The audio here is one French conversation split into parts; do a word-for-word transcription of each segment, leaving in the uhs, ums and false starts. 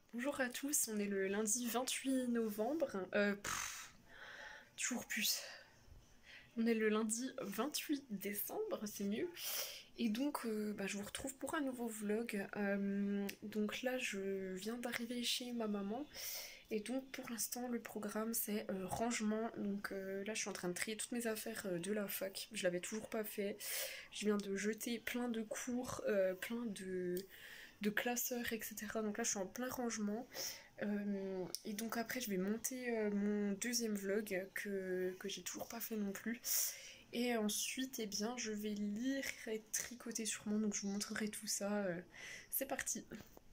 Bonjour à tous, on est le lundi vingt-huit novembre. Euh, pff, toujours plus. On est le lundi vingt-huit décembre, c'est mieux. Et donc, euh, bah, je vous retrouve pour un nouveau vlog. Euh, donc là, je viens d'arriver chez ma maman. Et donc, pour l'instant, le programme, c'est euh, rangement. Donc euh, là, je suis en train de trier toutes mes affaires euh, de la fac. Je l'avais toujours pas fait. Je viens de jeter plein de cours, euh, plein de de classeurs, et cetera. Donc là, je suis en plein rangement. Euh, et donc après, je vais monter euh, mon deuxième vlog que, que j'ai toujours pas fait non plus. Et ensuite, eh bien, je vais lire et tricoter sûrement. Donc je vous montrerai tout ça. Euh, c'est parti.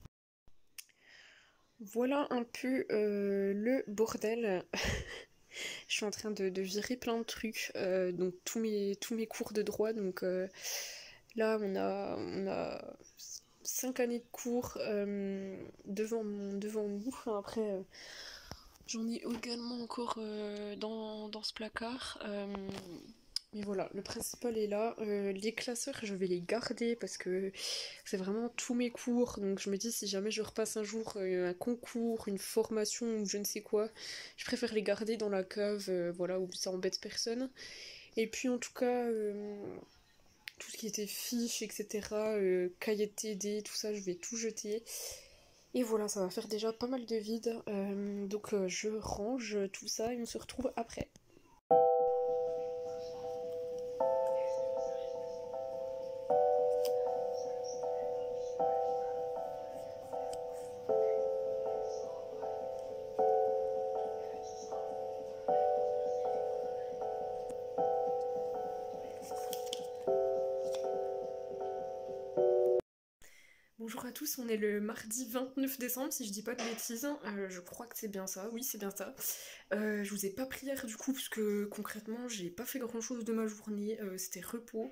Voilà un peu euh, le bordel. Je suis en train de, de virer plein de trucs. Euh, donc tous mes, tous mes cours de droit. Donc euh, là, on a, on a cinq années de cours euh, devant, devant nous. Enfin, après, euh, j'en ai également encore euh, dans, dans ce placard. Euh, mais voilà, le principal est là. Euh, les classeurs, je vais les garder parce que c'est vraiment tous mes cours. Donc je me dis, si jamais je repasse un jour euh, un concours, une formation ou je ne sais quoi, je préfère les garder dans la cave, euh, voilà, où ça embête personne. Et puis en tout cas, euh, tout ce qui était fiches, et cetera, euh, cahiers de T D, tout ça, je vais tout jeter. Et voilà, ça va faire déjà pas mal de vide. Euh, donc euh, je range tout ça et on se retrouve après. Bonjour à tous, on est le mardi vingt-neuf décembre, si je dis pas de bêtises. Euh, je crois que c'est bien ça, oui c'est bien ça. Euh, je vous ai pas pris hier du coup, parce que concrètement j'ai pas fait grand chose de ma journée, euh, c'était repos.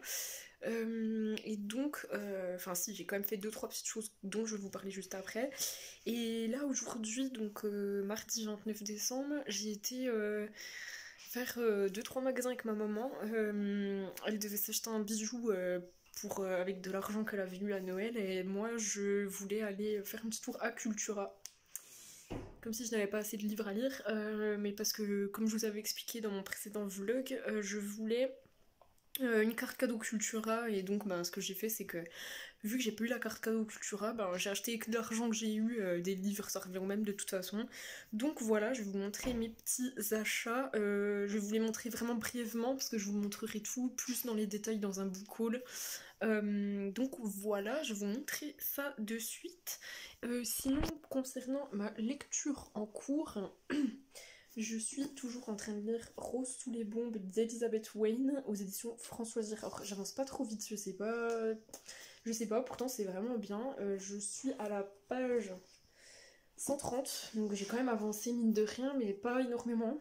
Euh, et donc, euh, enfin si, j'ai quand même fait deux trois petites choses dont je vais vous parler juste après. Et là aujourd'hui, donc euh, mardi vingt-neuf décembre, j'ai été euh, faire euh, deux trois magasins avec ma maman. Euh, elle devait s'acheter un bijou euh, pour, euh, avec de l'argent qu'elle avait eu à Noël et moi je voulais aller faire un petit tour à Cultura. Comme si je n'avais pas assez de livres à lire, euh, mais parce que comme je vous avais expliqué dans mon précédent vlog, euh, je voulais euh, une carte cadeau Cultura et donc bah, ce que j'ai fait c'est que vu que j'ai pas eu la carte cadeau Cultura, ben, j'ai acheté avec l'argent que j'ai eu euh, des livres, ça revient au même de toute façon. Donc voilà, je vais vous montrer mes petits achats. Euh, je vais vous les montrer vraiment brièvement parce que je vous montrerai tout plus dans les détails dans un book haul. Euh, donc voilà, je vais vous montrer ça de suite. Euh, sinon, concernant ma lecture en cours, je suis toujours en train de lire Rose sous les bombes d'Elizabeth Wayne aux éditions Françoise Girard. Alors, j'avance pas trop vite, je sais pas. Je sais pas, pourtant c'est vraiment bien. Euh, je suis à la page cent trente, donc j'ai quand même avancé mine de rien, mais pas énormément.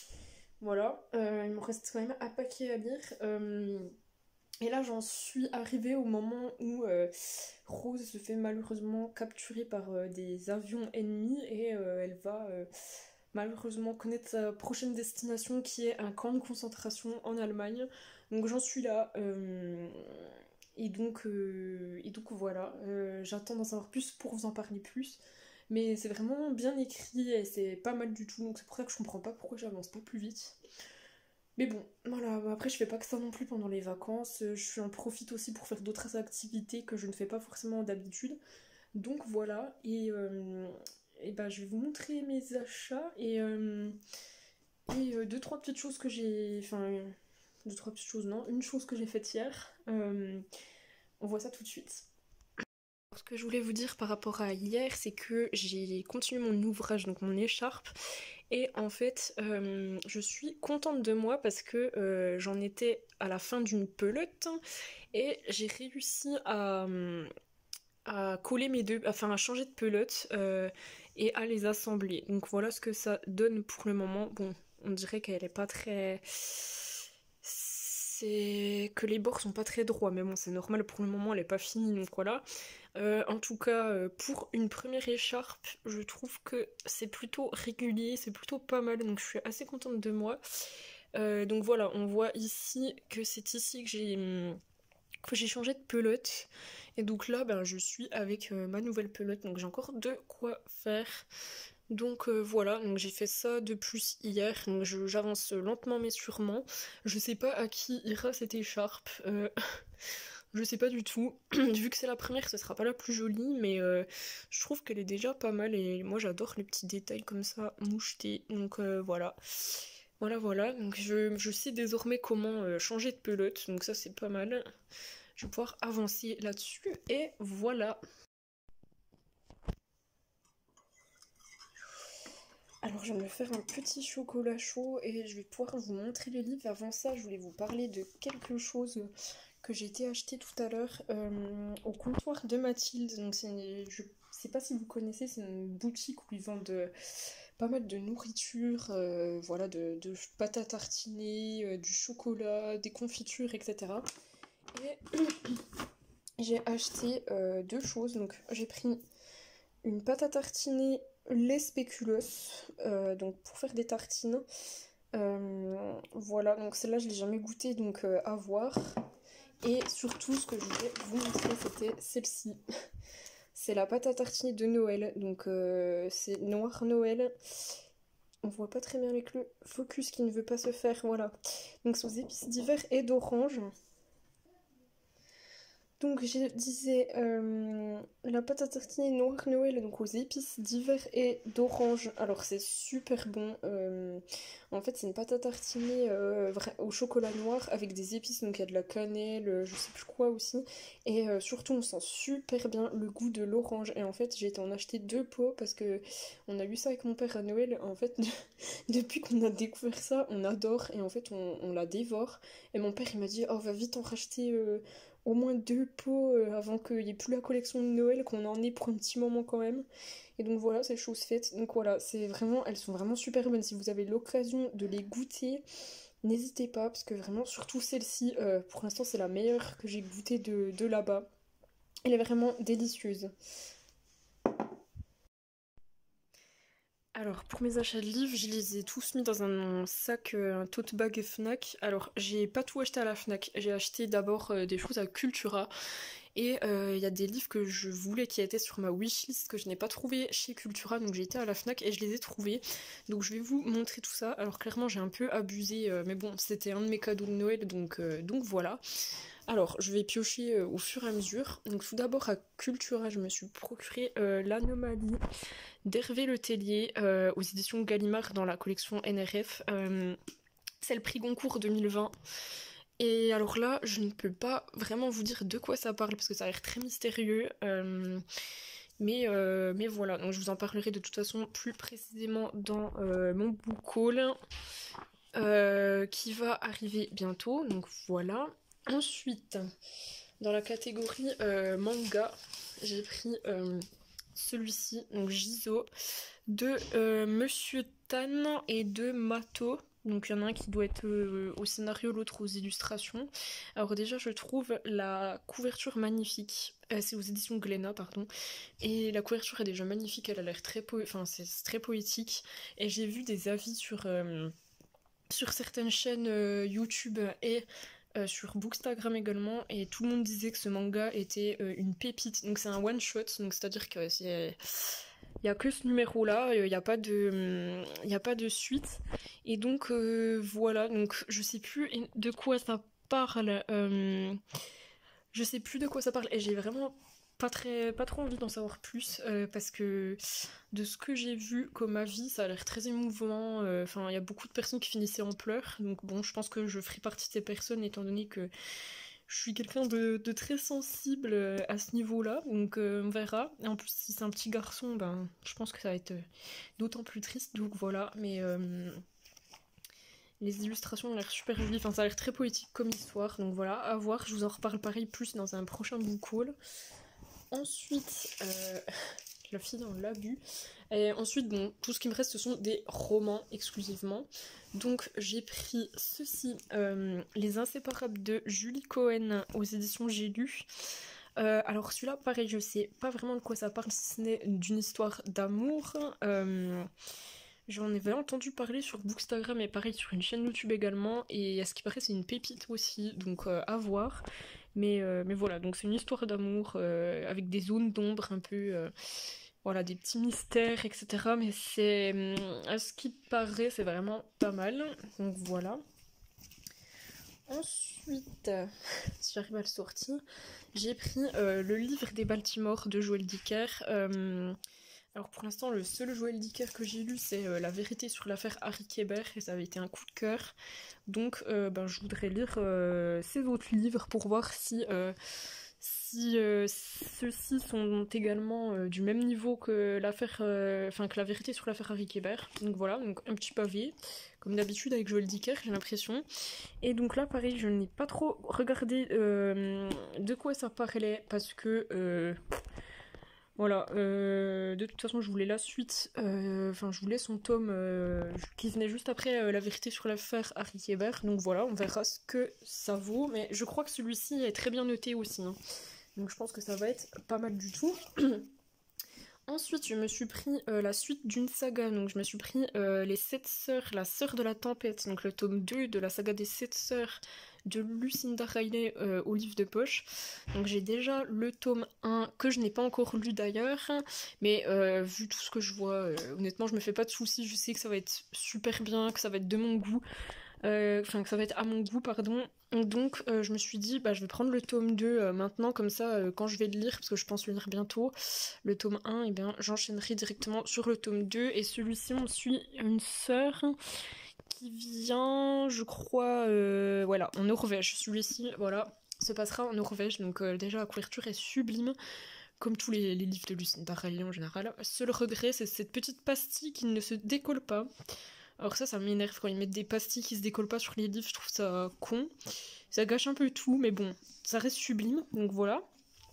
Voilà, euh, il me reste quand même un paquet à lire. Euh, et là j'en suis arrivée au moment où euh, Rose se fait malheureusement capturer par euh, des avions ennemis et euh, elle va euh, malheureusement connaître sa prochaine destination qui est un camp de concentration en Allemagne. Donc j'en suis là. Euh, et, donc, euh, et donc voilà, euh, j'attends d'en savoir plus pour vous en parler plus. Mais c'est vraiment bien écrit et c'est pas mal du tout. Donc c'est pour ça que je comprends pas pourquoi j'avance pas plus vite. Mais bon, voilà, bah après je fais pas que ça non plus pendant les vacances. Je en profite aussi pour faire d'autres activités que je ne fais pas forcément d'habitude. Donc voilà, et, euh, et bah, je vais vous montrer mes achats et, euh, et euh, deux, trois petites choses que j'ai. Enfin, deux, trois petites choses, non, une chose que j'ai faite hier. Euh, on voit ça tout de suite. Ce que je voulais vous dire par rapport à hier, c'est que j'ai continué mon ouvrage, donc mon écharpe, et en fait, euh, je suis contente de moi parce que euh, j'en étais à la fin d'une pelote et j'ai réussi à, à coller mes deux, enfin à changer de pelote euh, et à les assembler. Donc voilà ce que ça donne pour le moment. Bon, on dirait qu'elle est pas très... C'est que les bords sont pas très droits, mais bon c'est normal, pour le moment elle est pas finie, donc voilà. Euh, en tout cas, euh, pour une première écharpe, je trouve que c'est plutôt régulier, c'est plutôt pas mal, donc je suis assez contente de moi. Euh, donc voilà, on voit ici que c'est ici que j'ai hum, que j'ai changé de pelote. Et donc là, ben, je suis avec euh, ma nouvelle pelote, donc j'ai encore de quoi faire. Donc euh, voilà, donc j'ai fait ça de plus hier, donc je- j'avance lentement mais sûrement. Je sais pas à qui ira cette écharpe, euh, je sais pas du tout. Vu que c'est la première, ce sera pas la plus jolie, mais euh, je trouve qu'elle est déjà pas mal et moi j'adore les petits détails comme ça, mouchetés. Donc euh, voilà, voilà, voilà. Donc je, je sais désormais comment euh, changer de pelote, donc ça c'est pas mal. Je vais pouvoir avancer là-dessus et voilà. Alors je vais me faire un petit chocolat chaud et je vais pouvoir vous montrer les livres. Avant ça, je voulais vous parler de quelque chose que j'ai été acheter tout à l'heure euh, au comptoir de Mathilde. Donc c'est une- je sais pas si vous connaissez, c'est une boutique où ils vendent euh, pas mal de nourriture, euh, voilà, de, de pâte à tartiner, euh, du chocolat, des confitures, et cetera. Et j'ai acheté euh, deux choses. Donc j'ai pris une pâte à tartiner lait spéculoos, euh, donc pour faire des tartines. Euh, voilà, donc celle-là je l'ai jamais goûtée, donc euh, à voir. Et surtout ce que je voulais vous montrer c'était celle-ci. C'est la pâte à tartiner de Noël, donc euh, c'est Noir Noël. On voit pas très bien avec le focus qui ne veut pas se faire, voilà. Donc c'est aux épices d'hiver et d'orange. Donc je disais euh, la pâte à tartiner Noir Noël, donc aux épices d'hiver et d'orange. Alors c'est super bon. Euh, en fait c'est une pâte à tartiner euh, au chocolat noir avec des épices. Donc il y a de la cannelle, euh, je sais plus quoi aussi. Et euh, surtout on sent super bien le goût de l'orange. Et en fait j'ai été en acheter deux pots parce que on a eu ça avec mon père à Noël. En fait depuis qu'on a découvert ça on adore et en fait on, on la dévore. Et mon père il m'a dit oh va vite en racheter... Euh, au moins deux pots euh, avant qu'il n'y ait plus la collection de Noël, qu'on en ait pour un petit moment quand même. Et donc voilà, c'est chose faite. Donc voilà, c'est vraiment, elles sont vraiment super bonnes. Si vous avez l'occasion de les goûter, n'hésitez pas, parce que vraiment, surtout celle-ci, euh, pour l'instant, c'est la meilleure que j'ai goûtée de, de là-bas. Elle est vraiment délicieuse. Alors, pour mes achats de livres, je les ai tous mis dans un sac, euh, un tote bag Fnac. Alors, j'ai pas tout acheté à la Fnac. J'ai acheté d'abord euh, des choses à Cultura. Et il euh, y a des livres que je voulais qui étaient sur ma wishlist que je n'ai pas trouvé chez Cultura. Donc, j'ai été à la Fnac et je les ai trouvés. Donc, je vais vous montrer tout ça. Alors, clairement, j'ai un peu abusé. Euh, mais bon, c'était un de mes cadeaux de Noël. Donc, euh, donc voilà. Alors, je vais piocher euh, au fur et à mesure. Donc, tout d'abord, à Cultura, je me suis procuré euh, l'Anomalie d'Hervé Letellier euh, aux éditions Gallimard dans la collection N R F. Euh, c'est le prix Goncourt deux mille vingt. Et alors là, je ne peux pas vraiment vous dire de quoi ça parle parce que ça a l'air très mystérieux. Euh, mais, euh, mais voilà, donc je vous en parlerai de toute façon plus précisément dans euh, mon book haul euh, qui va arriver bientôt. Donc voilà. Ensuite, dans la catégorie euh, manga, j'ai pris euh, celui-ci, donc Jizo, de euh, Monsieur Tan et de Mato. Donc il y en a un qui doit être euh, au scénario, l'autre aux illustrations. Alors déjà je trouve la couverture magnifique. Euh, c'est aux éditions Glénat, pardon. Et la couverture est déjà magnifique, elle a l'air très po... enfin c'est très poétique. Et j'ai vu des avis sur, euh, sur certaines chaînes euh, YouTube et euh, sur Bookstagram également, et tout le monde disait que ce manga était euh, une pépite. Donc c'est un one shot, donc c'est-à-dire que c'est il n'y a que ce numéro-là, il n'y a pas de, il n'y a pas de suite. Et donc euh, voilà, donc je sais plus de quoi ça parle. Euh, je sais plus de quoi ça parle et j'ai vraiment pas très, pas trop envie d'en savoir plus euh, parce que de ce que j'ai vu comme avis, ça a l'air très émouvant. Enfin, euh, il y a beaucoup de personnes qui finissaient en pleurs. Donc bon, je pense que je ferai partie de ces personnes étant donné que je suis quelqu'un de, de très sensible à ce niveau-là, donc euh, on verra. Et en plus, si c'est un petit garçon, ben, je pense que ça va être d'autant plus triste, donc voilà. Mais euh, les illustrations ont l'air super jolies, enfin ça a l'air très poétique comme histoire, donc voilà, à voir. Je vous en reparle pareil plus dans un prochain book haul. Ensuite, euh, la fille dans l'abus. Et ensuite, bon, tout ce qui me reste, ce sont des romans exclusivement. Donc j'ai pris ceci, euh, Les Inséparables de Julie Cohen aux éditions J'ai lu. Euh, alors celui-là, pareil, je sais pas vraiment de quoi ça parle, si ce n'est d'une histoire d'amour. Euh, J'en avais entendu parler sur Bookstagram et pareil sur une chaîne YouTube également. Et à ce qui paraît, c'est une pépite aussi, donc euh, à voir. Mais, euh, mais voilà, donc c'est une histoire d'amour euh, avec des zones d'ombre un peu, euh, voilà, des petits mystères, et cetera. Mais c'est, hum, à ce qui paraît, c'est vraiment pas mal. Donc voilà. Ensuite, si j'arrive à le sortir, j'ai pris euh, le livre des Baltimore de Joël Dicker. Euh, alors pour l'instant, le seul Joël Dicker que j'ai lu, c'est euh, La vérité sur l'affaire Harry Kéber, et ça avait été un coup de cœur. Donc euh, ben, je voudrais lire euh, ces autres livres pour voir si, euh, si euh, ceux-ci sont également euh, du même niveau que l'affaire, euh, enfin que La vérité sur l'affaire Harry Kéber. Donc voilà, donc un petit pavé, comme d'habitude avec Joël Dicker, j'ai l'impression. Et donc là, pareil, je n'ai pas trop regardé euh, de quoi ça parlait parce que euh, voilà, euh, de toute façon, je voulais la suite, euh, enfin, je voulais son tome euh, qui venait juste après euh, La vérité sur l'affaire Harry Kéber. Donc voilà, on verra ce que ça vaut. Mais je crois que celui-ci est très bien noté aussi, hein. Donc je pense que ça va être pas mal du tout. Ensuite, je me suis pris euh, la suite d'une saga, donc je me suis pris euh, Les Sept Sœurs, la Sœur de la Tempête, donc le tome deux de la saga des Sept Sœurs de Lucinda Riley euh, au livre de poche. Donc j'ai déjà le tome un que je n'ai pas encore lu d'ailleurs, mais euh, vu tout ce que je vois, euh, honnêtement je me fais pas de soucis, je sais que ça va être super bien, que ça va être de mon goût. Euh, enfin que ça va être à mon goût, pardon. Donc euh, je me suis dit, bah je vais prendre le tome deux euh, maintenant, comme ça euh, quand je vais le lire, parce que je pense le lire bientôt, le tome un, et bien j'enchaînerai directement sur le tome deux, et celui-ci on suit une sœur qui vient, je crois, euh, voilà, en Norvège. Celui-ci, voilà, se passera en Norvège, donc euh, déjà la couverture est sublime, comme tous les, les livres de Lucinda Riley en général. Seul regret, c'est cette petite pastille qui ne se décolle pas. Alors ça, ça m'énerve quand ils mettent des pastilles qui se décollent pas sur les livres, je trouve ça con. Ça gâche un peu tout, mais bon, ça reste sublime, donc voilà.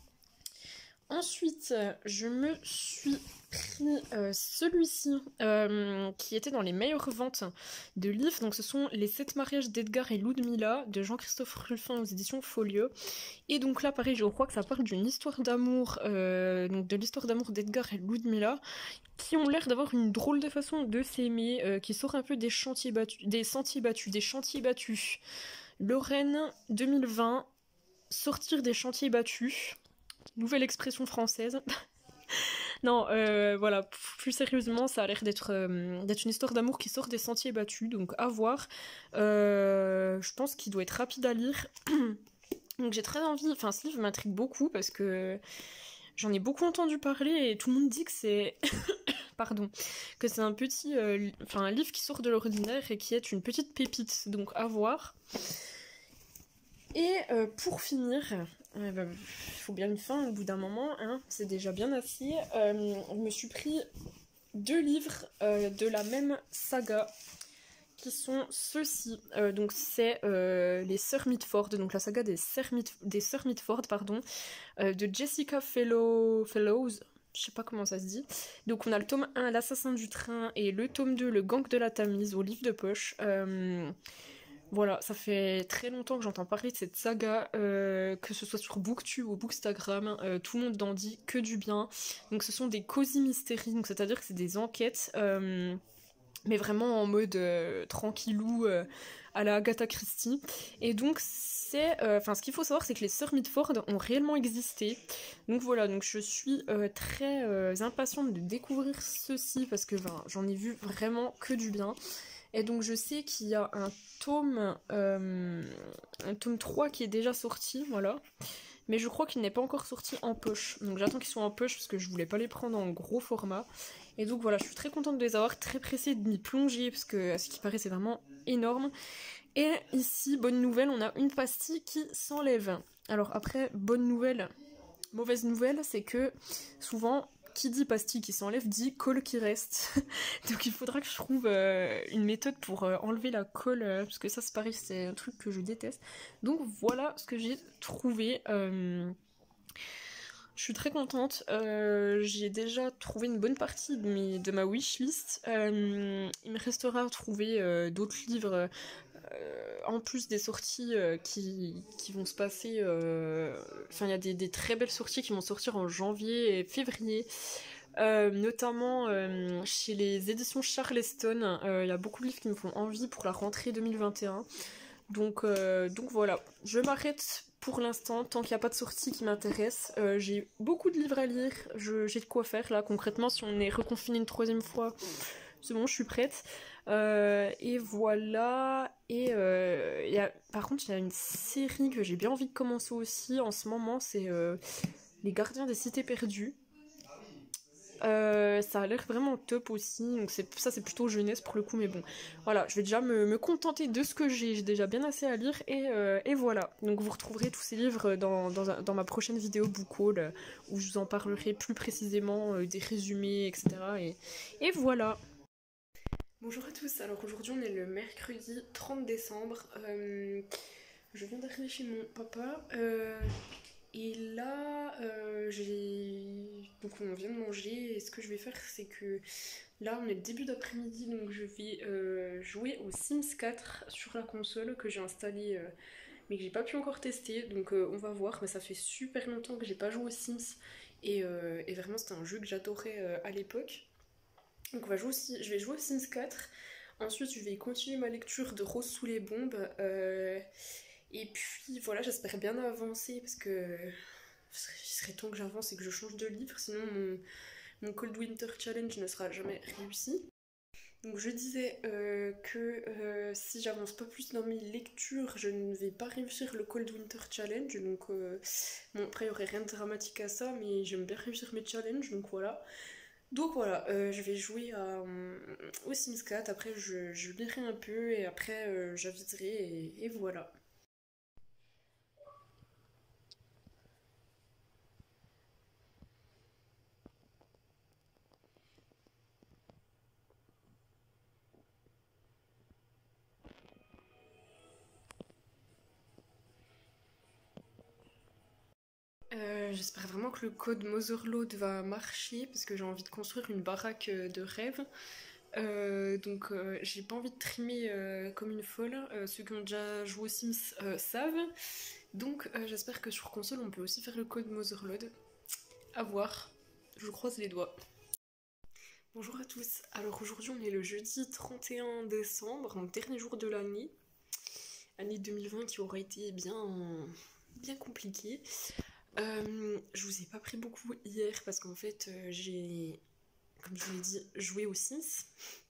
Ensuite, je me suis pris euh, celui-ci, euh, qui était dans les meilleures ventes de livres. Donc ce sont Les Sept mariages d'Edgar et Ludmilla, de Jean-Christophe Ruffin aux éditions Folio. Et donc là, pareil, je crois que ça parle d'une histoire d'amour, euh, donc de l'histoire d'amour d'Edgar et Ludmilla, qui ont l'air d'avoir une drôle de façon de s'aimer, euh, qui sort un peu des chantiers battus, des sentiers battus, des chantiers battus. Lorraine deux mille vingt, sortir des chantiers battus. Nouvelle expression française. Non, euh, voilà, plus sérieusement, ça a l'air d'être euh, d'être une histoire d'amour qui sort des sentiers battus, donc à voir. Euh, je pense qu'il doit être rapide à lire. Donc j'ai très envie, enfin ce livre m'intrigue beaucoup parce que j'en ai beaucoup entendu parler et tout le monde dit que c'est... Pardon, que c'est un petit... Euh, enfin un livre qui sort de l'ordinaire et qui est une petite pépite, donc à voir. Et euh, pour finir, il euh, bah, faut bien une fin au bout d'un moment, hein, c'est déjà bien assez. Euh, je me suis pris deux livres euh, de la même saga, qui sont ceux-ci. Euh, donc c'est euh, les Sœurs Mitford, donc la saga des Sœurs, Mit- des Sœurs Mitford, pardon, euh, de Jessica Fellow- Fellows. Je sais pas comment ça se dit. Donc on a le tome un, L'assassin du train, et le tome deux, Le gang de la Tamise, au livre de poche. Euh, Voilà, ça fait très longtemps que j'entends parler de cette saga, euh, que ce soit sur Booktube ou Bookstagram, euh, tout le monde n'en dit que du bien. Donc ce sont des cozy mysteries, donc c'est-à-dire que c'est des enquêtes, euh, mais vraiment en mode euh, tranquillou, euh, à la Agatha Christie. Et donc c'est, enfin euh, ce qu'il faut savoir, c'est que les Sœurs Mitford ont réellement existé. Donc voilà, donc je suis euh, très euh, impatiente de découvrir ceci parce que ben, j'en ai vu vraiment que du bien. Et donc je sais qu'il y a un tome, euh, un tome trois qui est déjà sorti, voilà. Mais je crois qu'il n'est pas encore sorti en poche. Donc j'attends qu'ils soient en poche parce que je voulais pas les prendre en gros format. Et donc voilà, je suis très contente de les avoir, très pressée de m'y plonger parce que à ce qui paraît c'est vraiment énorme. Et ici, bonne nouvelle, on a une pastille qui s'enlève. Alors après, bonne nouvelle, mauvaise nouvelle, c'est que souvent... Qui dit pastille qui s'enlève dit colle qui reste. Donc il faudra que je trouve euh, une méthode pour euh, enlever la colle, euh, parce que ça c'est pareil, c'est un truc que je déteste. Donc voilà ce que j'ai trouvé. Euh, je suis très contente. Euh, j'ai déjà trouvé une bonne partie de, mes, de ma wishlist. Euh, il me restera à trouver euh, d'autres livres. Euh, en plus des sorties euh, qui, qui vont se passer, euh, enfin il y a des, des très belles sorties qui vont sortir en janvier et février, euh, notamment euh, chez les éditions Charleston. Il euh, y a beaucoup de livres qui me font envie pour la rentrée deux mille vingt et un. Donc, euh, donc voilà, je m'arrête pour l'instant, tant qu'il n'y a pas de sortie qui m'intéresse. Euh, j'ai beaucoup de livres à lire, j'ai de quoi faire là concrètement. Si on est reconfiné une troisième fois, c'est bon, je suis prête. Euh, et voilà. Et euh, y a, par contre, il y a une série que j'ai bien envie de commencer aussi en ce moment, c'est euh, Les Gardiens des Cités Perdues. Euh, ça a l'air vraiment top aussi, donc ça c'est plutôt jeunesse pour le coup, mais bon, voilà, je vais déjà me, me contenter de ce que j'ai, j'ai déjà bien assez à lire, et, euh, et voilà. Donc vous retrouverez tous ces livres dans, dans, dans ma prochaine vidéo book haul, où je vous en parlerai plus précisément, euh, des résumés, et cetera. Et, et voilà. Bonjour à tous, alors aujourd'hui on est le mercredi trente décembre, euh, je viens d'arriver chez mon papa, euh, et là euh, j'ai... donc on vient de manger, et ce que je vais faire c'est que là on est le début d'après-midi, donc je vais euh, jouer au Sims quatre sur la console que j'ai installée euh, mais que j'ai pas pu encore tester, donc euh, on va voir, mais ça fait super longtemps que j'ai pas joué aux Sims, et, euh, et vraiment c'était un jeu que j'adorais euh, à l'époque. Donc on va jouer aussi, je vais jouer au Sims quatre. Ensuite, je vais continuer ma lecture de Rose sous les bombes. Euh, et puis voilà, j'espère bien avancer parce que il serait temps que j'avance et que je change de livre. Sinon, mon, mon Cold Winter Challenge ne sera jamais réussi. Donc je disais euh, que euh, si j'avance pas plus dans mes lectures, je ne vais pas réussir le Cold Winter Challenge. Donc euh, bon, après, il n'y aurait rien de dramatique à ça, mais j'aime bien réussir mes challenges, donc voilà. Donc voilà, euh, je vais jouer à, euh, au Sims quatre, après je, je lirai un peu et après euh, j'aviserai et, et voilà. Euh, j'espère vraiment que le code Motherload va marcher parce que j'ai envie de construire une baraque euh, de rêve. Euh, donc euh, j'ai pas envie de trimer euh, comme une folle. Euh, ceux qui ont déjà joué aux Sims euh, savent. Donc euh, j'espère que sur console on peut aussi faire le code Motherload. À voir, je croise les doigts. Bonjour à tous, alors aujourd'hui on est le jeudi trente et un décembre, donc dernier jour de l'année, année deux mille vingt qui aura été bien, bien compliquée. Euh, je vous ai pas pris beaucoup hier parce qu'en fait euh, j'ai, comme je vous l'ai dit, joué aux Sims.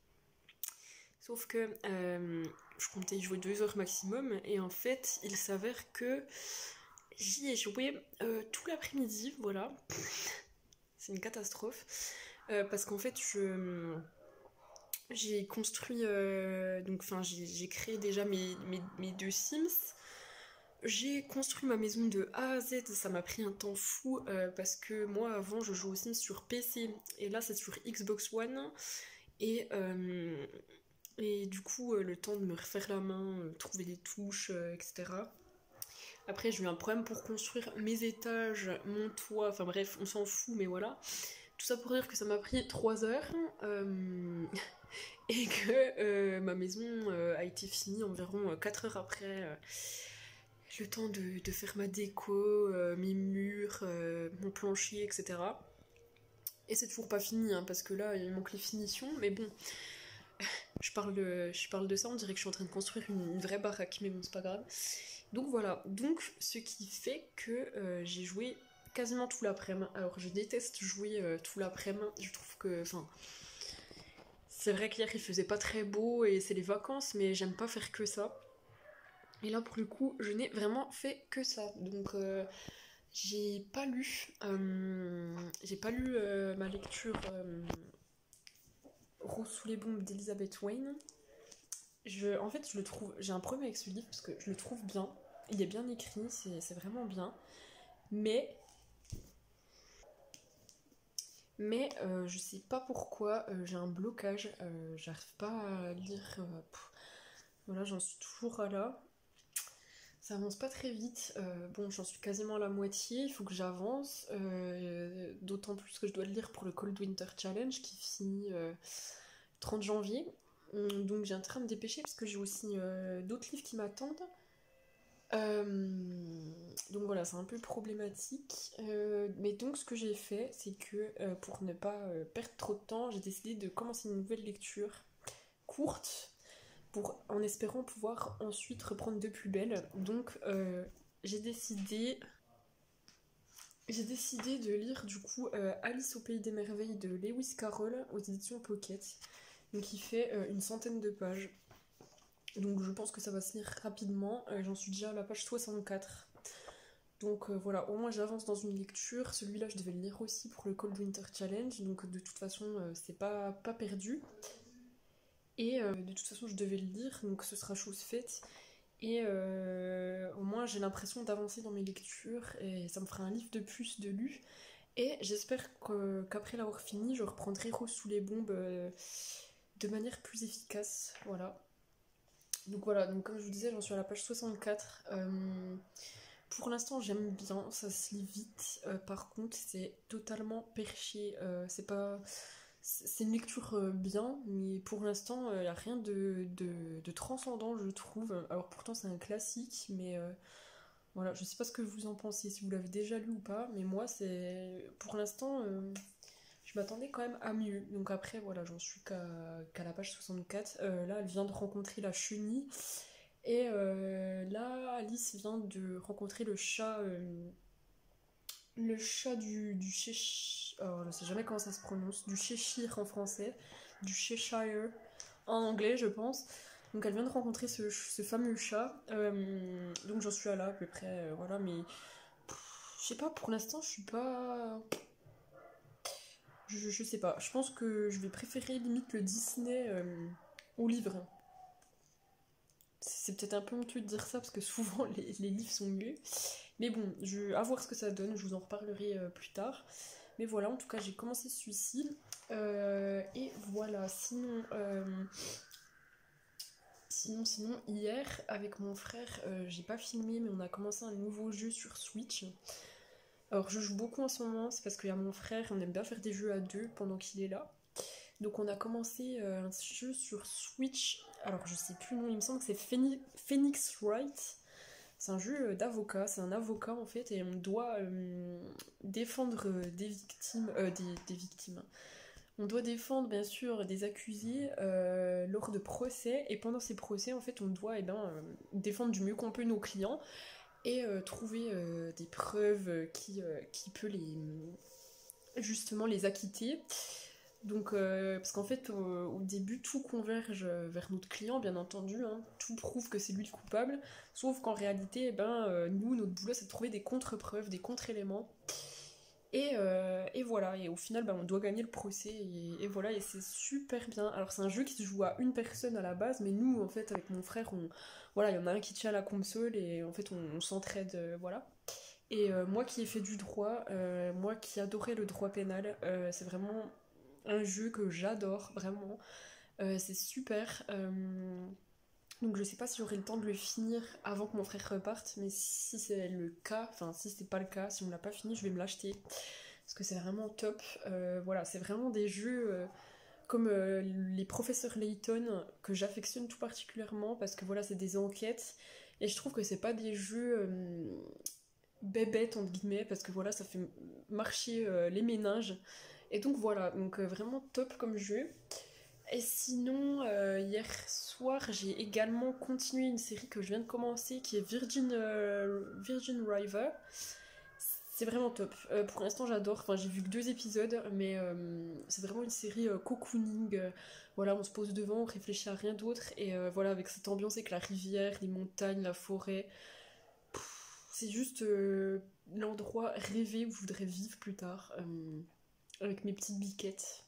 Sauf que euh, je comptais y jouer deux heures maximum et en fait il s'avère que j'y ai joué euh, tout l'après-midi, voilà. C'est une catastrophe. Euh, parce qu'en fait je... J'ai construit, euh, donc enfin j'ai créé déjà mes, mes, mes deux Sims. J'ai construit ma maison de A à Z, ça m'a pris un temps fou euh, parce que moi avant je jouais aux Sims sur P C et là c'est sur Xbox One et, euh, et du coup euh, le temps de me refaire la main, euh, trouver les touches, euh, et cetera. Après j'ai eu un problème pour construire mes étages, mon toit, enfin bref on s'en fout mais voilà. Tout ça pour dire que ça m'a pris trois heures. Euh... et que euh, ma maison euh, a été finie environ quatre heures après. Euh, le temps de, de faire ma déco, euh, mes murs, euh, mon plancher, et cetera. Et c'est toujours pas fini, hein, parce que là, il manque les finitions, mais bon, je parle, de, je parle de ça, on dirait que je suis en train de construire une, une vraie baraque, mais bon, c'est pas grave. Donc voilà, donc ce qui fait que euh, j'ai joué quasiment tout l'après-midi. Alors je déteste jouer euh, tout l'après-midi, je trouve que, enfin, c'est vrai qu'hier il faisait pas très beau et c'est les vacances, mais j'aime pas faire que ça. Et là pour le coup, je n'ai vraiment fait que ça. Donc euh, j'ai pas lu, euh, j'ai pas lu euh, ma lecture euh, Rose sous les bombes d'Elizabeth Wayne. Je, en fait, je le trouve, j'ai un problème avec ce livre parce que je le trouve bien. Il est bien écrit, c'est vraiment bien. Mais Mais euh, je sais pas pourquoi, euh, j'ai un blocage, euh, j'arrive pas à lire. Euh, pff, voilà, j'en suis toujours à là. Ça avance pas très vite. Euh, bon, j'en suis quasiment à la moitié, il faut que j'avance. Euh, D'autant plus que je dois le lire pour le Cold Winter Challenge qui finit euh, trente janvier. Hum, Donc j'ai intérêt à me dépêcher parce que j'ai aussi euh, d'autres livres qui m'attendent. Euh, donc voilà, c'est un peu problématique. Euh, mais donc ce que j'ai fait, c'est que euh, pour ne pas euh, perdre trop de temps, j'ai décidé de commencer une nouvelle lecture courte pour, en espérant pouvoir ensuite reprendre de plus belle. Donc euh, j'ai décidé... J'ai décidé de lire du coup euh, Alice au pays des merveilles de Lewis Carroll aux éditions Pocket. Donc il fait euh, une centaine de pages. Donc je pense que ça va se lire rapidement. Euh, J'en suis déjà à la page soixante-quatre. Donc euh, voilà, au moins j'avance dans une lecture. Celui-là je devais le lire aussi pour le Cold Winter Challenge. Donc de toute façon euh, c'est pas, pas perdu. Et euh, de toute façon je devais le lire, donc ce sera chose faite. Et euh, au moins j'ai l'impression d'avancer dans mes lectures et ça me fera un livre de plus de lu. Et j'espère que- qu'après l'avoir fini, je reprendrai Rose sous les bombes euh, de manière plus efficace. Voilà. Donc voilà, donc comme je vous disais, j'en suis à la page soixante-quatre. Euh, pour l'instant, j'aime bien, ça se lit vite. Euh, par contre, c'est totalement perché. Euh, c'est pas... C'est une lecture euh, bien, mais pour l'instant, il n'y a rien de, de, de transcendant, je trouve. Alors pourtant, c'est un classique, mais euh, voilà, je sais pas ce que vous en pensez, si vous l'avez déjà lu ou pas, mais moi, c'est... Pour l'instant, euh, je m'attendais quand même à mieux. Donc après, voilà, j'en suis qu'à qu'à la page soixante-quatre. Euh, là, elle vient de rencontrer la chenille. Et euh, là, Alice vient de rencontrer le chat... euh, le chat du, du Cheshire, alors je sais jamais comment ça se prononce, du Cheshire en français, du Cheshire en anglais, je pense. Donc elle vient de rencontrer ce, ce fameux chat. Euh, donc j'en suis à là à peu près, euh, voilà, mais je sais pas, pour l'instant je suis pas. Je, je sais pas, je pense que je vais préférer limite le Disney euh, au livre. C'est peut-être un peu honteux de dire ça parce que souvent les, les livres sont mieux. Mais bon, je, à voir ce que ça donne, je vous en reparlerai euh, plus tard. Mais voilà, en tout cas, j'ai commencé celui-ci. Euh, et voilà, sinon, euh, sinon, sinon, hier, avec mon frère, euh, j'ai pas filmé, mais on a commencé un nouveau jeu sur Switch. Alors, je joue beaucoup en ce moment, c'est parce qu'il y a mon frère, on aime bien faire des jeux à deux pendant qu'il est là. Donc, on a commencé euh, un jeu sur Switch. Alors, je sais plus le nom, il me semble que c'est Phoenix, Phoenix Wright. C'est un jeu d'avocat, c'est un avocat en fait, et on doit euh, défendre des victimes, euh, des, des victimes. On doit défendre bien sûr des accusés euh, lors de procès, et pendant ces procès en fait on doit eh ben, euh, défendre du mieux qu'on peut nos clients et euh, trouver euh, des preuves qui, euh, qui peut les justement les acquitter. Donc, euh, parce qu'en fait, au, au début, tout converge vers notre client, bien entendu, hein. Tout prouve que c'est lui le coupable, sauf qu'en réalité, eh ben, euh, nous, notre boulot, c'est de trouver des contre-preuves, des contre-éléments. Et, euh, et voilà, et au final, ben, on doit gagner le procès, et, et voilà, et c'est super bien. Alors, c'est un jeu qui se joue à une personne à la base, mais nous, en fait, avec mon frère, on, voilà, il y en a un qui tient la console, et en fait, on, on s'entraide, euh, voilà. Et euh, moi qui ai fait du droit, euh, moi qui adorais le droit pénal, euh, c'est vraiment un jeu que j'adore, vraiment. Euh, c'est super. Euh, donc je sais pas si j'aurai le temps de le finir avant que mon frère reparte, mais si c'est le cas, enfin si c'est pas le cas, si on l'a pas fini, je vais me l'acheter. Parce que c'est vraiment top. Euh, voilà, c'est vraiment des jeux euh, comme euh, les professeurs Layton que j'affectionne tout particulièrement parce que voilà, c'est des enquêtes. Et je trouve que c'est pas des jeux euh, bébêtes entre guillemets parce que voilà, ça fait marcher euh, les méninges. Et donc voilà, donc euh, vraiment top comme jeu. Et sinon, euh, hier soir, j'ai également continué une série que je viens de commencer qui est Virgin, euh, Virgin River. C'est vraiment top. Euh, pour l'instant, j'adore. Enfin, j'ai vu que deux épisodes, mais euh, c'est vraiment une série euh, cocooning. Euh, voilà, on se pose devant, on réfléchit à rien d'autre. Et euh, voilà, avec cette ambiance, avec la rivière, les montagnes, la forêt. Pff, c'est juste euh, l'endroit rêvé où je voudrais vivre plus tard. Euh, avec mes petites biquettes.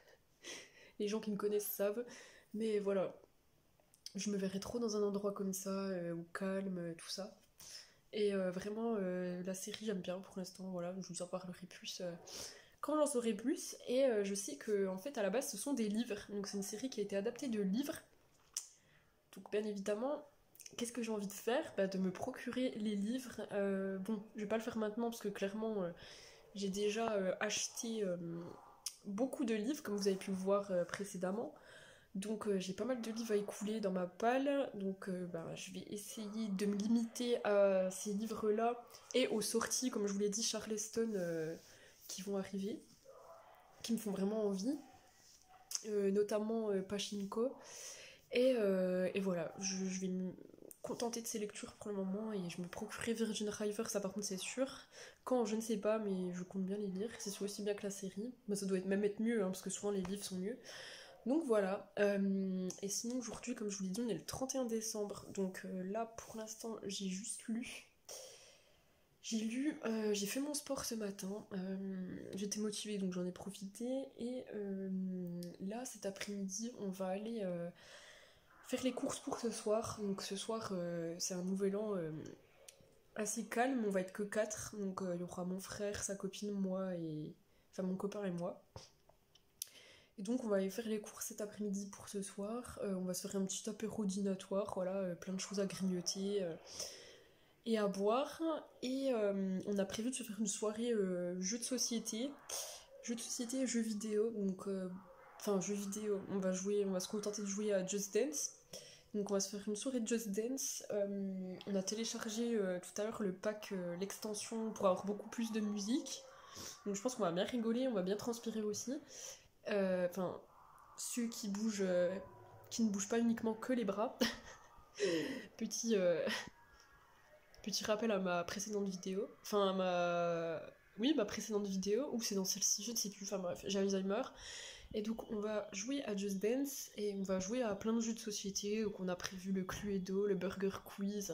Les gens qui me connaissent savent. Mais voilà, je me verrais trop dans un endroit comme ça, euh, au calme, euh, tout ça. Et euh, vraiment, euh, la série, j'aime bien pour l'instant. Voilà, je vous en parlerai plus euh, quand j'en saurai plus. Et euh, je sais que, en fait, à la base, ce sont des livres. Donc, c'est une série qui a été adaptée de livres. Donc, bien évidemment, qu'est-ce que j'ai envie de faire? Bah, de me procurer les livres. Euh, bon, je vais pas le faire maintenant parce que clairement, euh, j'ai déjà euh, acheté euh, beaucoup de livres, comme vous avez pu le voir euh, précédemment. Donc euh, j'ai pas mal de livres à écouler dans ma palle, donc euh, bah, je vais essayer de me limiter à ces livres-là et aux sorties, comme je vous l'ai dit, Charleston euh, qui vont arriver, qui me font vraiment envie, euh, notamment euh, Pachinko. Et, euh, et voilà, je, je vais contenter de ces lectures pour le moment et je me procurerai Virgin River, ça par contre c'est sûr. Quand, je ne sais pas, mais je compte bien les lire. C'est soit aussi bien que la série. Bah, ça doit être, même être mieux, hein, parce que souvent les livres sont mieux. Donc voilà. Euh, et sinon aujourd'hui, comme je vous l'ai dit, on est le trente et un décembre. Donc euh, là, pour l'instant, j'ai juste lu. J'ai lu, euh, j'ai fait mon sport ce matin. Euh, j'étais motivée, donc j'en ai profité. Et euh, là, cet après-midi, on va aller... euh, faire les courses pour ce soir. Donc ce soir, euh, c'est un nouvel an euh, assez calme. On va être que quatre. Donc euh, il y aura mon frère, sa copine, moi et... Enfin mon copain et moi. Et donc on va aller faire les courses cet après-midi pour ce soir. Euh, on va se faire un petit apéro dînatoire. Voilà, euh, plein de choses à grignoter euh, et à boire. Et euh, on a prévu de se faire une soirée euh, jeux de société. Jeux de société et jeux vidéo. Donc... euh, Enfin, jeux vidéo, on va jouer, on va se contenter de jouer à Just Dance. Donc on va se faire une soirée de Just Dance. Euh, on a téléchargé euh, tout à l'heure le pack, euh, l'extension pour avoir beaucoup plus de musique. Donc je pense qu'on va bien rigoler, on va bien transpirer aussi. Euh, Enfin, ceux qui bougent, euh, qui ne bougent pas uniquement que les bras. Petit, euh, petit rappel à ma précédente vidéo. Enfin, à ma... Oui, ma précédente vidéo, ou c'est dans celle-ci, je ne sais plus. Enfin bref, j'ai Alzheimer. Et donc on va jouer à Just Dance et on va jouer à plein de jeux de société. Donc on a prévu le Cluedo, le Burger Quiz,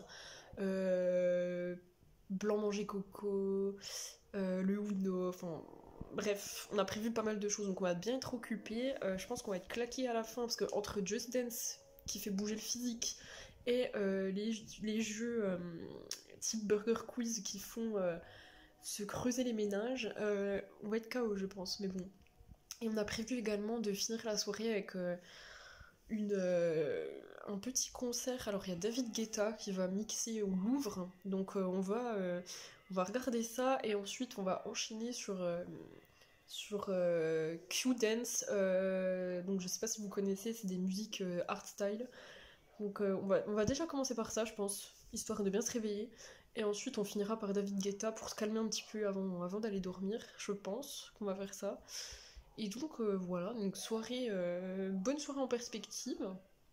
euh, Blanc Manger Coco, euh, le Uno, enfin bref, on a prévu pas mal de choses donc on va bien être occupés. Euh, je pense qu'on va être claqués à la fin parce que entre Just Dance qui fait bouger le physique et euh, les, les jeux euh, type Burger Quiz qui font euh, se creuser les méninges, euh, on va être K O je pense, mais bon. Et on a prévu également de finir la soirée avec euh, une, euh, un petit concert. Alors il y a David Guetta qui va mixer au Louvre. Donc euh, on, va, euh, on va regarder ça et ensuite on va enchaîner sur, euh, sur euh, Q-Dance. Euh, donc je sais pas si vous connaissez, c'est des musiques euh, art style. Donc euh, on, va, on va déjà commencer par ça je pense, histoire de bien se réveiller. Et ensuite on finira par David Guetta pour se calmer un petit peu avant, avant d'aller dormir. Je pense qu'on va faire ça. Et donc euh, voilà, donc soirée, euh, bonne soirée en perspective.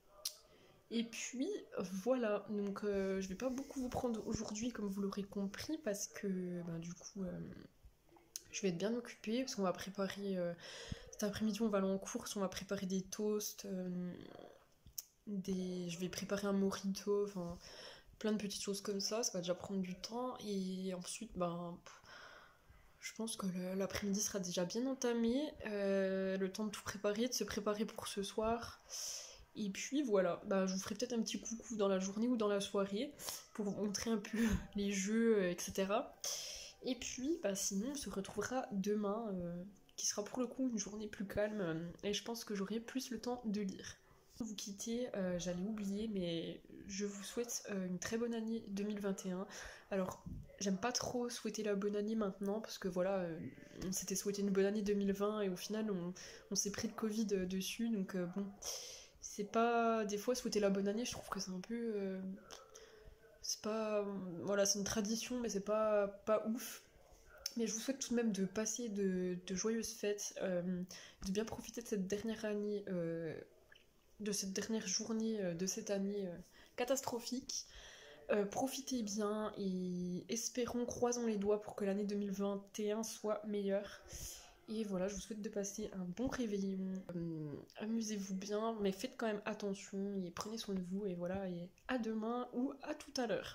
Et puis voilà, donc euh, je vais pas beaucoup vous prendre aujourd'hui comme vous l'aurez compris parce que ben, du coup euh, je vais être bien occupée parce qu'on va préparer, euh, cet après-midi on va aller en course, on va préparer des toasts, euh, des... je vais préparer un mojito, enfin plein de petites choses comme ça, ça va déjà prendre du temps et ensuite ben... Je pense que le- l'après-midi sera déjà bien entamé, euh, le temps de tout préparer, de se préparer pour ce soir. Et puis voilà, bah, je vous ferai peut-être un petit coucou dans la journée ou dans la soirée pour vous montrer un peu les jeux, euh, et cetera. Et puis bah, sinon on se retrouvera demain, euh, qui sera pour le coup une journée plus calme, euh, et je pense que j'aurai plus le temps de lire. Vous quitter, euh, j'allais oublier, mais je vous souhaite euh, une très bonne année deux mille vingt et un. Alors, j'aime pas trop souhaiter la bonne année maintenant, parce que voilà, euh, on s'était souhaité une bonne année deux mille vingt, et au final, on, on s'est pris le Covid euh, dessus, donc euh, bon, c'est pas... Des fois, souhaiter la bonne année, je trouve que c'est un peu... euh, c'est pas... Voilà, c'est une tradition, mais c'est pas, pas ouf. Mais je vous souhaite tout de même de passer de, de joyeuses fêtes, euh, de bien profiter de cette dernière année... euh, de cette dernière journée euh, de cette année euh, catastrophique. Euh, profitez bien et espérons, croisons les doigts pour que l'année deux mille vingt et un soit meilleure. Et voilà, je vous souhaite de passer un bon réveillon. Euh, amusez-vous bien, mais faites quand même attention et prenez soin de vous. Et voilà, et à demain ou à tout à l'heure.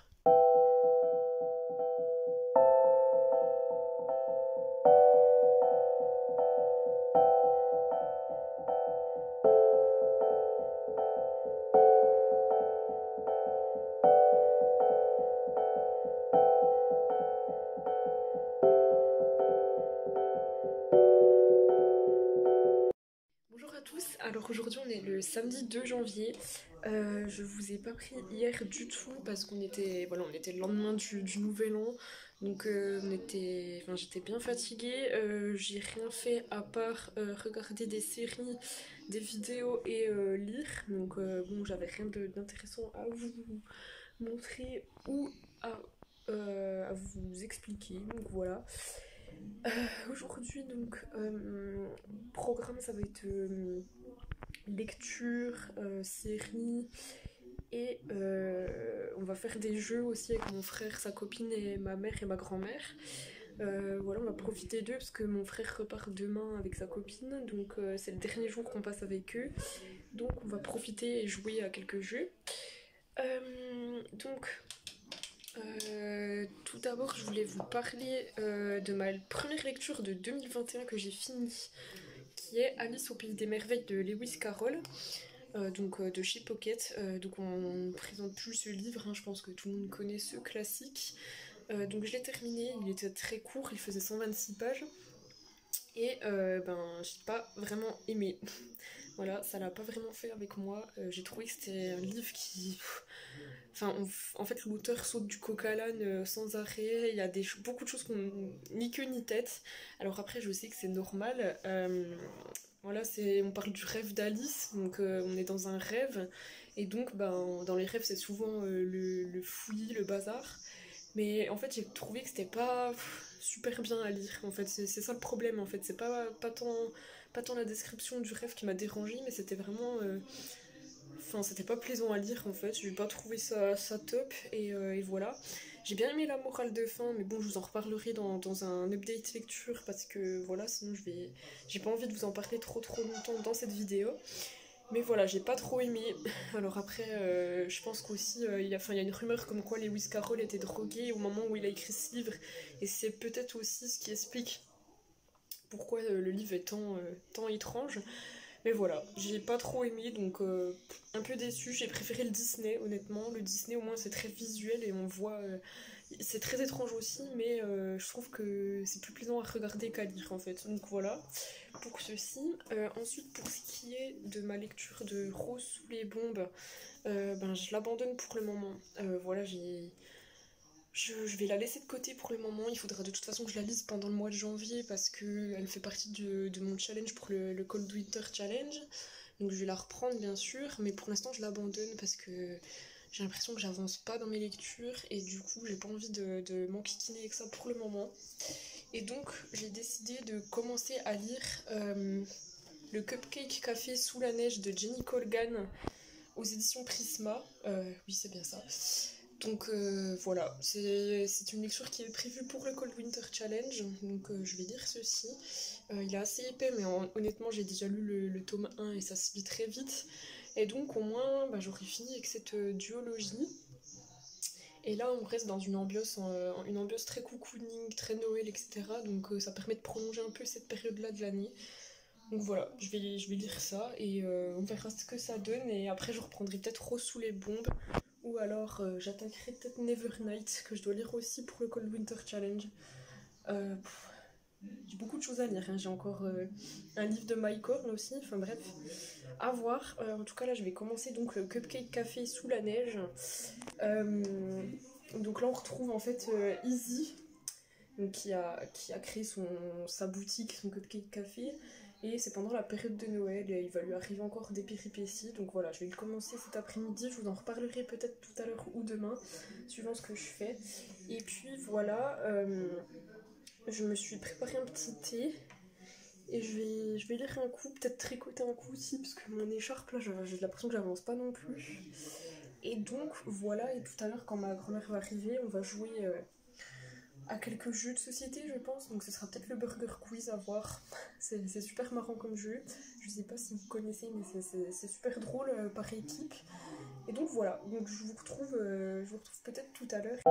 Bonjour à tous, alors aujourd'hui on est le samedi deux janvier. Euh, je vous ai pas pris hier du tout parce qu'on était, voilà, on était le lendemain du, du nouvel an, donc euh, on était, enfin, j'étais bien fatiguée. Euh, j'ai rien fait à part euh, regarder des séries, des vidéos et euh, lire, donc euh, bon, j'avais rien de- d'intéressant à vous montrer ou à, euh, à vous expliquer, donc voilà. Euh, Aujourd'hui, donc, euh, programme, ça va être euh, lecture, euh, série Et euh, on va faire des jeux aussi avec mon frère, sa copine et ma mère et ma grand-mère. Euh, voilà, on va profiter d'eux parce que mon frère repart demain avec sa copine, donc euh, c'est le dernier jour qu'on passe avec eux. Donc on va profiter et jouer à quelques jeux. Euh, donc, euh, tout d'abord, je voulais vous parler euh, de ma première lecture de deux mille vingt et un que j'ai finie, qui est Alice au pays des merveilles de Lewis Carroll. Euh, donc euh, de chez Pocket. Euh, donc on ne présente plus ce livre, hein, je pense que tout le monde connaît ce classique. Euh, donc je l'ai terminé, il était très court, il faisait cent vingt-six pages. Et euh, ben j'ai pas vraiment aimé. Voilà, ça l'a pas vraiment fait avec moi. Euh, j'ai trouvé que c'était un livre qui... Enfin, on... en fait, l'auteur saute du coq à l'âne euh, sans arrêt. Il y a des... beaucoup de choses qu'on ni queue ni tête. Alors après, je sais que c'est normal. Euh, Voilà, c'est, on parle du rêve d'Alice, donc euh, on est dans un rêve, et donc ben, dans les rêves c'est souvent euh, le, le fouillis, le bazar, mais en fait j'ai trouvé que c'était pas pff, super bien à lire, en fait c'est, c'est ça le problème, en fait c'est pas, pas, tant, pas tant la description du rêve qui m'a dérangée, mais c'était vraiment... euh, Enfin, c'était pas plaisant à lire en fait, j'ai pas trouvé ça, ça top, et, euh, et voilà. J'ai bien aimé la morale de fin, mais bon, je vous en reparlerai dans, dans un update lecture parce que voilà, sinon je vais. J'ai pas envie de vous en parler trop trop longtemps dans cette vidéo. Mais voilà, j'ai pas trop aimé. Alors après, euh, je pense qu'aussi, euh, il y a, enfin, il y a une rumeur comme quoi Lewis Carroll était drogué au moment où il a écrit ce livre, et c'est peut-être aussi ce qui explique pourquoi euh, le livre est tant, euh, tant étrange. Mais voilà, j'ai pas trop aimé, donc euh, un peu déçue. J'ai préféré le Disney, honnêtement. Le Disney, au moins, c'est très visuel et on voit... euh, c'est très étrange aussi, mais euh, je trouve que c'est plus plaisant à regarder qu'à lire, en fait. Donc voilà, pour ceci. Euh, ensuite, pour ce qui est de ma lecture de Rose sous les bombes, euh, ben, je l'abandonne pour le moment. Euh, voilà, j'ai... Je, je vais la laisser de côté pour le moment, il faudra de toute façon que je la lise pendant le mois de janvier parce qu'elle fait partie de, de mon challenge pour le, le Cold Winter Challenge. Donc je vais la reprendre bien sûr, mais pour l'instant je l'abandonne parce que j'ai l'impression que j'avance pas dans mes lectures et du coup j'ai pas envie de, de m'enquiquiner avec ça pour le moment. Et donc j'ai décidé de commencer à lire euh, le Cupcake Café sous la neige de Jenny Colgan aux éditions Prisma. Euh, oui, c'est bien ça. Donc euh, voilà, c'est c'est une lecture qui est prévue pour le Cold Winter Challenge, donc euh, je vais lire ceci. Euh, il est assez épais, mais en- honnêtement j'ai déjà lu le, le tome un et ça se lit très vite. Et donc au moins bah, j'aurai fini avec cette euh, duologie. Et là on reste dans une ambiance, euh, une ambiance très cocooning, très Noël, et cetera. Donc euh, ça permet de prolonger un peu cette période-là de l'année. Donc voilà, je vais, je vais lire ça et euh, on verra ce que ça donne. Et après je reprendrai peut-être Rose sous les bombes. Ou alors euh, j'attaquerai peut-être Nevernight, que je dois lire aussi pour le Cold Winter Challenge. Euh, pff, j'ai beaucoup de choses à lire, hein. J'ai encore euh, un livre de Mike Horn aussi, enfin bref, à voir. Euh, en tout cas là je vais commencer donc le Cupcake Café sous la neige. Euh, donc là on retrouve en fait euh, Izzy, donc, qui, a, qui a créé son, sa boutique, son Cupcake Café. Et c'est pendant la période de Noël et il va lui arriver encore des péripéties. Donc voilà, je vais le commencer cet après-midi. Je vous en reparlerai peut-être tout à l'heure ou demain, suivant ce que je fais. Et puis voilà, euh, je me suis préparé un petit thé. Et je vais, je vais lire un coup, peut-être tricoter un coup aussi, parce que mon écharpe là, j'ai l'impression que j'avance pas non plus. Et donc voilà, et tout à l'heure quand ma grand-mère va arriver, on va jouer... Euh, à quelques jeux de société, je pense. Donc ce sera peut-être le Burger Quiz à voir. C'est c'est super marrant comme jeu. Je sais pas si vous connaissez, mais c'est- c'est c'est super drôle euh, par équipe. Et donc voilà. Donc je vous retrouve, euh, je vous retrouve peut-être tout à l'heure.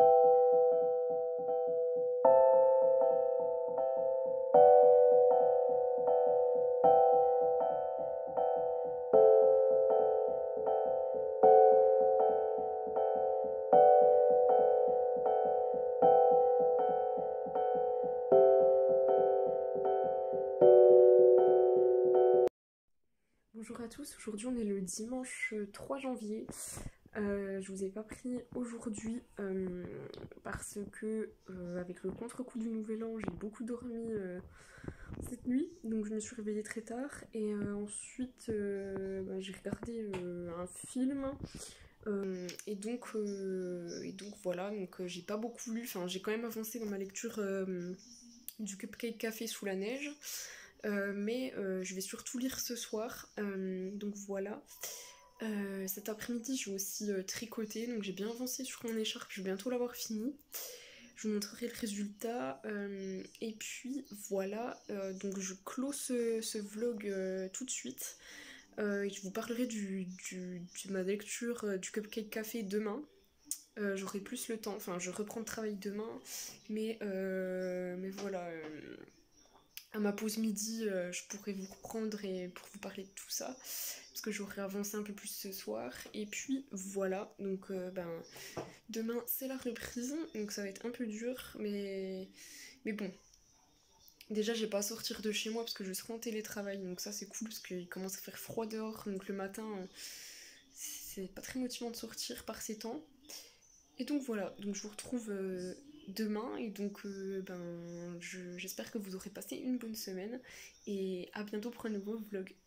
Bonjour à tous. Aujourd'hui on est le dimanche trois janvier. Euh, je vous ai pas pris aujourd'hui euh, parce que euh, avec le contre-coup du nouvel an j'ai beaucoup dormi euh, cette nuit, donc je me suis réveillée très tard et euh, ensuite euh, bah, j'ai regardé euh, un film euh, et, donc, euh, et donc voilà, donc euh, j'ai pas beaucoup lu, enfin j'ai quand même avancé dans ma lecture euh, du Cupcake Café sous la neige. Euh, mais euh, je vais surtout lire ce soir, euh, donc voilà. Euh, cet après-midi, je vais aussi euh, tricoter, donc j'ai bien avancé sur mon écharpe, je vais bientôt l'avoir fini. Je vous montrerai le résultat. Euh, et puis voilà, euh, donc je clôt ce, ce vlog euh, tout de suite. Euh, je vous parlerai du, du- de ma lecture euh, du Cupcake Café demain. Euh, J'aurai plus le temps, enfin je reprends le travail demain, mais, euh, mais voilà, euh, à ma pause midi, euh, je pourrai vous reprendre et pour vous parler de tout ça, parce que j'aurai avancé un peu plus ce soir. Et puis voilà, donc euh, ben demain c'est la reprise, donc ça va être un peu dur, mais, mais bon. Déjà, j'ai pas à sortir de chez moi parce que je serai en télétravail, donc ça c'est cool parce qu'il commence à faire froid dehors, donc le matin euh, c'est pas très motivant de sortir par ces temps. Et donc voilà, donc je vous retrouve euh, demain et donc euh, ben je- j'espère que vous aurez passé une bonne semaine et à bientôt pour un nouveau vlog.